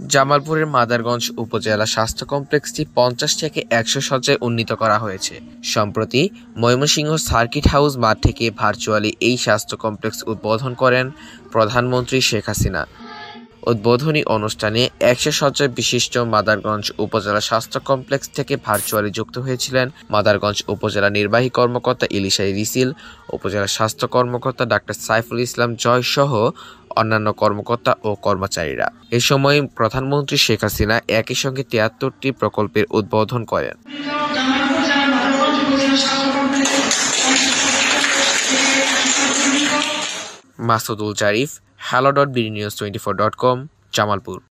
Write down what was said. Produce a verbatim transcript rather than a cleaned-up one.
জামালপুরের মাদারগঞ্জ উপজেলা স্বাস্থ্য কমপ্লেক্সটি পঞ্চাশ থেকে একশো শয্যায় উন্নীত করা হয়েছে। সম্প্রতি ময়মনসিংহ সার্কিট হাউস মাঠ থেকে ভার্চুয়ালি এই স্বাস্থ্য কমপ্লেক্স উদ্বোধন করেন প্রধানমন্ত্রী শেখ হাসিনা। উদ্বোধনী অনুষ্ঠানে একশো শয্যা বিশিষ্ট মাদারগঞ্জ উপজেলা স্বাস্থ্য কমপ্লেক্স থেকে ভার্চুয়ালি যুক্ত হয়েছিলেন মাদারগঞ্জ উপজেলা নির্বাহী কর্মকর্তা ইলিশাই রিসিল, উপজেলা স্বাস্থ্য কর্মকর্তা ডাক্তার সাইফুল ইসলাম জয় সহ অন্যান্য কর্মকর্তা ও কর্মচারীরা। এ সময় প্রধানমন্ত্রী শেখ হাসিনা একই সঙ্গে তিয়াত্তরটি প্রকল্পের উদ্বোধন করেন। Masudul Zarif, hello dot BD news twenty four dot com, Jamalpur.